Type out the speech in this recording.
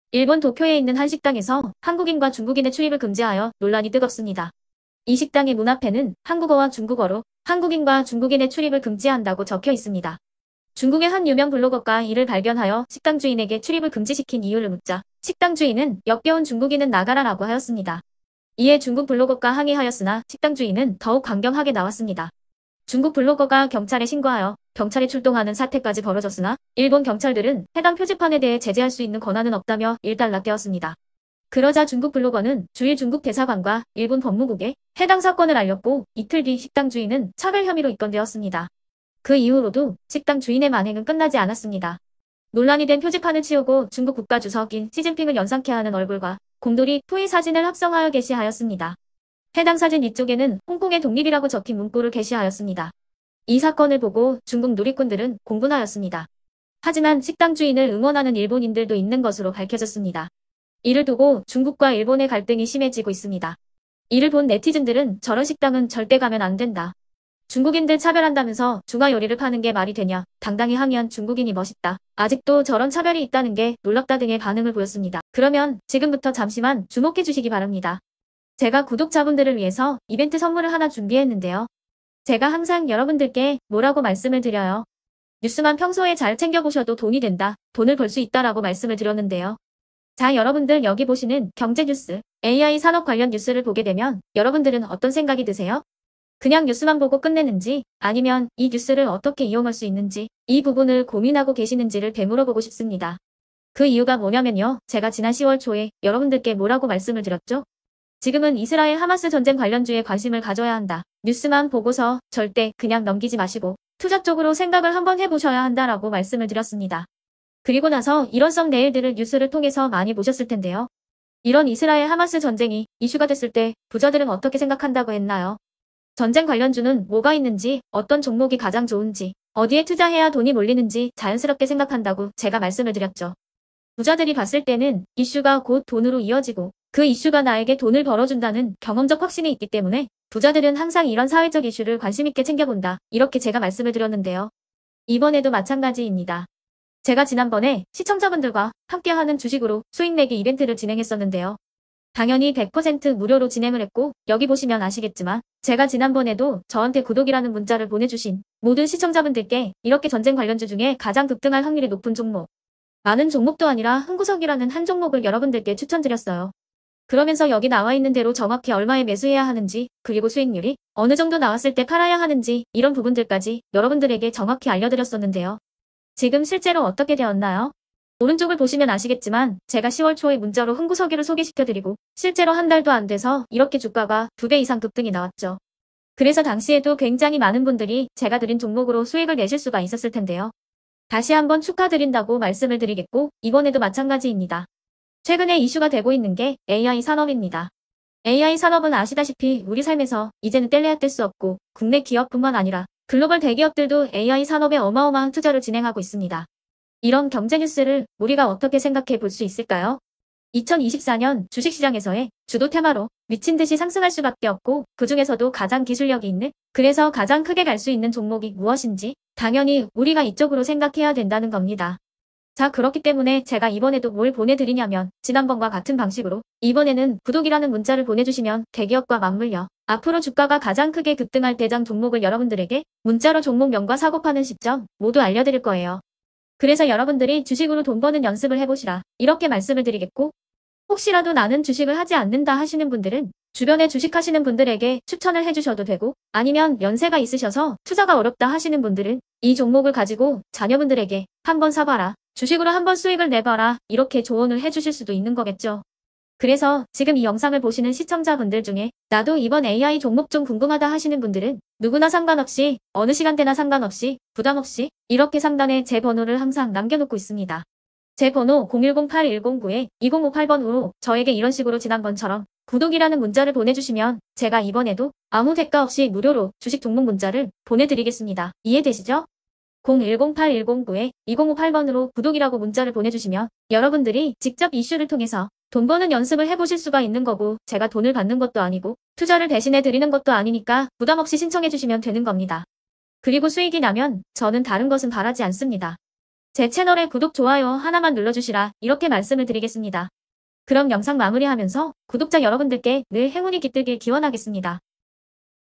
일본 도쿄에 있는 한 식당에서 한국인과 중국인의 출입을 금지하여 논란이 뜨겁습니다. 이 식당의 문 앞에는 한국어와 중국어로 한국인과 중국인의 출입을 금지한다고 적혀 있습니다. 중국의 한 유명 블로거가 이를 발견하여 식당 주인에게 출입을 금지시킨 이유를 묻자 식당 주인은 역겨운 중국인은 나가라라고 하였습니다. 이에 중국 블로거가 항의하였으나 식당 주인은 더욱 강경하게 나왔습니다. 중국 블로거가 경찰에 신고하여 경찰이 출동하는 사태까지 벌어졌으나 일본 경찰들은 해당 표지판에 대해 제재할 수 있는 권한은 없다며 일단락되었습니다. 그러자 중국 블로거는 주일 중국 대사관과 일본 법무국에 해당 사건을 알렸고 이틀 뒤 식당 주인은 차별 혐의로 입건되었습니다. 그 이후로도 식당 주인의 만행은 끝나지 않았습니다. 논란이 된 표지판을 치우고 중국 국가주석인 시진핑을 연상케 하는 얼굴과 곰돌이 푸이 사진을 합성하여 게시하였습니다. 해당 사진 위쪽에는 홍콩의 독립이라고 적힌 문구를 게시하였습니다. 이 사건을 보고 중국 누리꾼들은 공분하였습니다. 하지만 식당 주인을 응원하는 일본인들도 있는 것으로 밝혀졌습니다. 이를 두고 중국과 일본의 갈등이 심해지고 있습니다. 이를 본 네티즌들은 저런 식당은 절대 가면 안 된다. 중국인들 차별한다면서 중화 요리를 파는 게 말이 되냐. 당당히 항의한 중국인이 멋있다. 아직도 저런 차별이 있다는 게 놀랍다 등의 반응을 보였습니다. 그러면 지금부터 잠시만 주목해 주시기 바랍니다. 제가 구독자분들을 위해서 이벤트 선물을 하나 준비했는데요. 제가 항상 여러분들께 뭐라고 말씀을 드려요. 뉴스만 평소에 잘 챙겨보셔도 돈이 된다. 돈을 벌 수 있다라고 말씀을 드렸는데요. 자, 여러분들 여기 보시는 경제 뉴스, AI 산업 관련 뉴스를 보게 되면 여러분들은 어떤 생각이 드세요? 그냥 뉴스만 보고 끝내는지 아니면 이 뉴스를 어떻게 이용할 수 있는지 이 부분을 고민하고 계시는지를 되물어보고 싶습니다. 그 이유가 뭐냐면요. 제가 지난 10월 초에 여러분들께 뭐라고 말씀을 드렸죠? 지금은 이스라엘 하마스 전쟁 관련주에 관심을 가져야 한다. 뉴스만 보고서 절대 그냥 넘기지 마시고 투자 쪽으로 생각을 한번 해보셔야 한다라고 말씀을 드렸습니다. 그리고 나서 일원성 내일들을 뉴스를 통해서 많이 보셨을 텐데요. 이런 이스라엘 하마스 전쟁이 이슈가 됐을 때 부자들은 어떻게 생각한다고 했나요? 전쟁 관련주는 뭐가 있는지, 어떤 종목이 가장 좋은지, 어디에 투자해야 돈이 몰리는지 자연스럽게 생각한다고 제가 말씀을 드렸죠. 부자들이 봤을 때는 이슈가 곧 돈으로 이어지고 그 이슈가 나에게 돈을 벌어준다는 경험적 확신이 있기 때문에 부자들은 항상 이런 사회적 이슈를 관심있게 챙겨본다. 이렇게 제가 말씀을 드렸는데요. 이번에도 마찬가지입니다. 제가 지난번에 시청자분들과 함께하는 주식으로 수익 내기 이벤트를 진행했었는데요. 당연히 100% 무료로 진행을 했고 여기 보시면 아시겠지만 제가 지난번에도 저한테 구독이라는 문자를 보내주신 모든 시청자분들께 이렇게 전쟁 관련주 중에 가장 급등할 확률이 높은 종목, 많은 종목도 아니라 흥구석이라는 한 종목을 여러분들께 추천드렸어요. 그러면서 여기 나와 있는 대로 정확히 얼마에 매수해야 하는지, 그리고 수익률이 어느 정도 나왔을 때 팔아야 하는지 이런 부분들까지 여러분들에게 정확히 알려드렸었는데요. 지금 실제로 어떻게 되었나요? 오른쪽을 보시면 아시겠지만 제가 10월 초에 문자로 흥구석유를 소개시켜드리고 실제로 한 달도 안 돼서 이렇게 주가가 2배 이상 급등이 나왔죠. 그래서 당시에도 굉장히 많은 분들이 제가 드린 종목으로 수익을 내실 수가 있었을 텐데요. 다시 한번 축하드린다고 말씀을 드리겠고 이번에도 마찬가지입니다. 최근에 이슈가 되고 있는 게 AI 산업입니다. AI 산업은 아시다시피 우리 삶에서 이제는 뗄래야 뗄 수 없고 국내 기업뿐만 아니라 글로벌 대기업들도 AI 산업에 어마어마한 투자를 진행하고 있습니다. 이런 경제 뉴스를 우리가 어떻게 생각해 볼 수 있을까요? 2024년 주식시장에서의 주도 테마로 미친 듯이 상승할 수밖에 없고 그 중에서도 가장 기술력이 있는, 그래서 가장 크게 갈 수 있는 종목이 무엇인지 당연히 우리가 이쪽으로 생각해야 된다는 겁니다. 자, 그렇기 때문에 제가 이번에도 뭘 보내드리냐면 지난번과 같은 방식으로 이번에는 구독이라는 문자를 보내주시면 대기업과 맞물려 앞으로 주가가 가장 크게 급등할 대장 종목을 여러분들에게 문자로 종목명과 사고 파는 시점 모두 알려드릴 거예요. 그래서 여러분들이 주식으로 돈 버는 연습을 해보시라 이렇게 말씀을 드리겠고, 혹시라도 나는 주식을 하지 않는다 하시는 분들은 주변에 주식하시는 분들에게 추천을 해주셔도 되고, 아니면 연세가 있으셔서 투자가 어렵다 하시는 분들은 이 종목을 가지고 자녀분들에게 한번 사봐라, 주식으로 한번 수익을 내봐라 이렇게 조언을 해주실 수도 있는 거겠죠. 그래서 지금 이 영상을 보시는 시청자분들 중에 나도 이번 AI 종목 좀 궁금하다 하시는 분들은 누구나 상관없이 어느 시간대나 상관없이 부담없이 이렇게 상단에 제 번호를 항상 남겨놓고 있습니다. 제 번호 010-8109-2058번으로 저에게 이런 식으로 지난번처럼 구독이라는 문자를 보내주시면 제가 이번에도 아무 대가 없이 무료로 주식 종목 문자를 보내드리겠습니다. 이해되시죠? 010-8109-2058번으로 구독이라고 문자를 보내주시면 여러분들이 직접 이슈를 통해서 돈 버는 연습을 해보실 수가 있는 거고, 제가 돈을 받는 것도 아니고 투자를 대신해 드리는 것도 아니니까 부담 없이 신청해 주시면 되는 겁니다. 그리고 수익이 나면 저는 다른 것은 바라지 않습니다. 제 채널에 구독, 좋아요 하나만 눌러주시라 이렇게 말씀을 드리겠습니다. 그럼 영상 마무리하면서 구독자 여러분들께 늘 행운이 깃들길 기원하겠습니다.